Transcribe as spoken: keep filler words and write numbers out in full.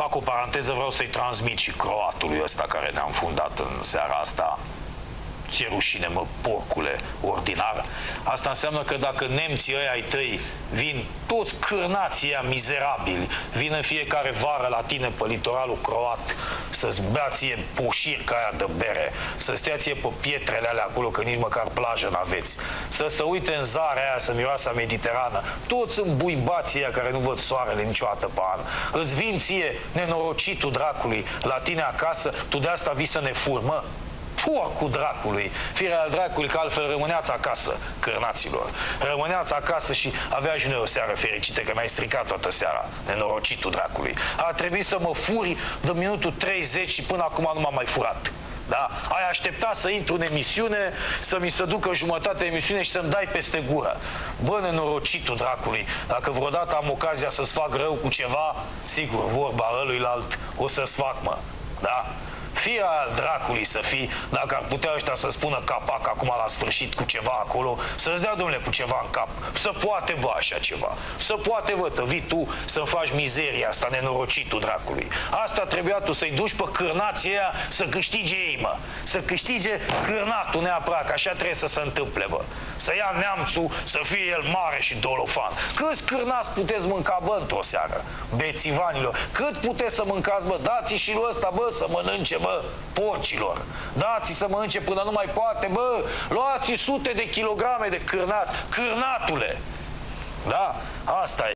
Fac o paranteză, vreau să-i transmit și croatului ăsta care ne-a înfundat în seara asta. Ce rușine, mă, porcule, ordinar. Asta înseamnă că dacă nemții ăia ai tăi vin, toți cârnații ăia mizerabili, vin în fiecare vară la tine pe litoralul croat să-ți bea ție poșir ca aia de bere, să stea ție pe pietrele alea acolo, că nici măcar plajă n-aveți, să se uite în zarea aia, să miroase a Mediterană, toți sunt buibații ăia care nu văd soarele niciodată pe an. Îți vin ție, nenorocitul dracului, la tine acasă, tu de asta vii să ne furmă? Porcul dracului, firea al dracului, că altfel rămâneați acasă, cârnaților. Rămâneați acasă și avea și noi o seară fericită, că mi-ai stricat toată seara, nenorocitul dracului. A trebuit să mă furi de minutul treizeci și până acum nu m-am mai furat. Da? Ai așteptat să intru în emisiune, să mi se ducă jumătate de emisiune și să-mi dai peste gură. Bă, nenorocitul dracului, dacă vreodată am ocazia să-ți fac rău cu ceva, sigur, vorba ăluilalt o să-ți fac, mă. Da? Fie al dracului să fii, dacă ar putea ăștia să spună capac acum la sfârșit cu ceva acolo, să-ți dea, domnule, cu ceva în cap. Să poate, bă, așa ceva. Să poate, bă, să vii tu să-mi faci mizeria asta, nenorocitul dracului. Asta trebuia tu să-i duci pe cârnații ăia să câștige ei, mă. Să câștige cârnatul neapărat, că așa trebuie să se întâmple, bă. Să ia neamțul, să fie el mare și dolofan. Câți cârnați puteți mânca, bă, într-o seară? Bețivanilor. Cât puteți să mâncați, bă? Dați-i și lui ăsta, bă, să mănânce, bă, porcilor. Dați-i să mănânce până nu mai poate, bă. Luați-i sute de kilograme de cârnați. Cârnatule. Da? Asta e.